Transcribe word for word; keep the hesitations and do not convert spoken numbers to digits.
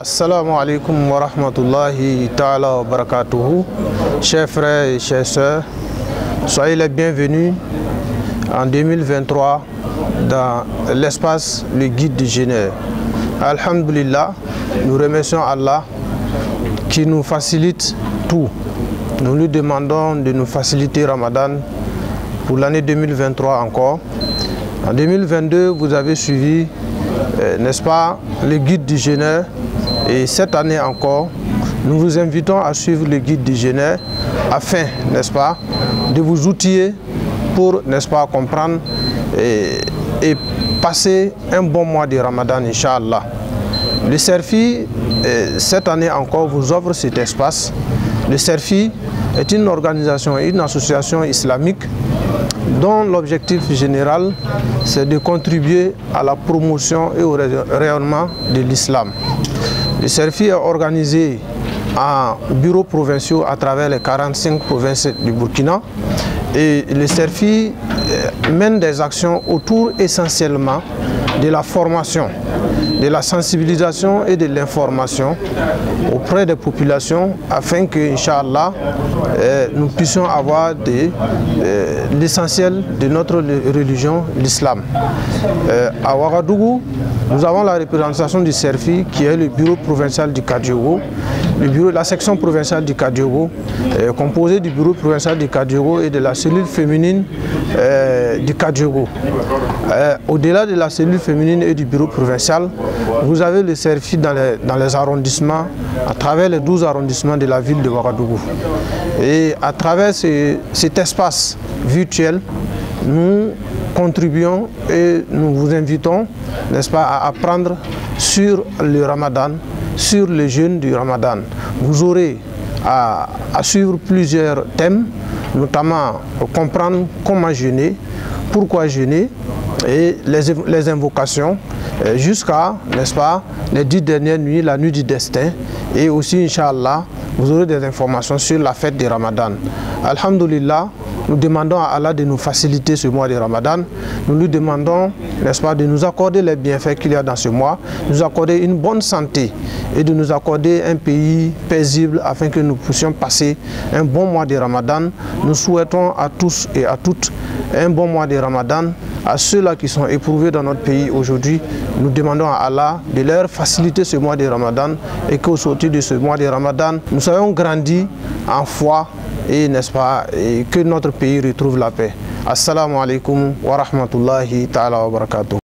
Assalamu alaikum wa rahmatullahi ta'ala wa barakatuhu. Chers frères et chères sœurs, soyez les bienvenus en deux mille vingt-trois dans l'espace Le Guide du Jeûneur. Alhamdulillah, nous remercions Allah qui nous facilite tout. Nous lui demandons de nous faciliter Ramadan pour l'année deux mille vingt-trois encore. En deux mille vingt-deux, vous avez suivi, euh, n'est-ce pas, le Guide du Jeûneur. Et cette année encore, nous vous invitons à suivre le Guide du Jeûneur afin, n'est-ce pas, de vous outiller pour, n'est-ce pas, comprendre et, et passer un bon mois de Ramadan, Inch'Allah. Le Serfi, cette année encore, vous offre cet espace. Le Serfi est une organisation et une association islamique dont l'objectif général, c'est de contribuer à la promotion et au rayonnement de l'islam. Le Serfi est organisé en bureaux provinciaux à travers les quarante-cinq provinces du Burkina. Et le Serfi mène des actions autour essentiellement de la formation, de la sensibilisation et de l'information auprès des populations afin que, Inch'Allah, euh, nous puissions avoir euh, l'essentiel de notre religion, l'islam. Euh, à Ouagadougou, nous avons la représentation du Serfi qui est le bureau provincial du Kadiogo. Le bureau, la section provinciale du Kadiogo est composée du bureau provincial du Kadiogo et de la cellule féminine euh, du Kadiogo. Euh, Au-delà de la cellule féminine et du bureau provincial, vous avez le Serfi dans les, dans les arrondissements, à travers les douze arrondissements de la ville de Ouagadougou. Et à travers ce, cet espace virtuel, nous contribuons et nous vous invitons, n'est-ce pas, à apprendre sur le Ramadan, sur le jeûne du Ramadan. Vous aurez à, à suivre plusieurs thèmes, notamment comprendre comment jeûner, pourquoi jeûner, et les, les invocations jusqu'à, n'est-ce pas, les dix dernières nuits, la nuit du destin, et aussi, Inch'Allah, vous aurez des informations sur la fête du Ramadan. Alhamdulillah, nous demandons à Allah de nous faciliter ce mois de Ramadan. Nous lui demandons, n'est-ce pas, de nous accorder les bienfaits qu'il y a dans ce mois, de nous accorder une bonne santé et de nous accorder un pays paisible afin que nous puissions passer un bon mois de Ramadan. Nous souhaitons à tous et à toutes un bon mois de Ramadan. À ceux-là qui sont éprouvés dans notre pays aujourd'hui, nous demandons à Allah de leur faciliter ce mois de Ramadan et qu'au sortir de ce mois de Ramadan, nous soyons grandis en foi et, n'est-ce pas, et que notre pays retrouve la paix. Assalamu alaikum wa rahmatullahi ta'ala wa barakatuh.